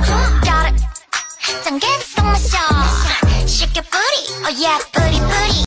got it 짠 개성 마셔 쉽게 뿌리 oh yeah 뿌리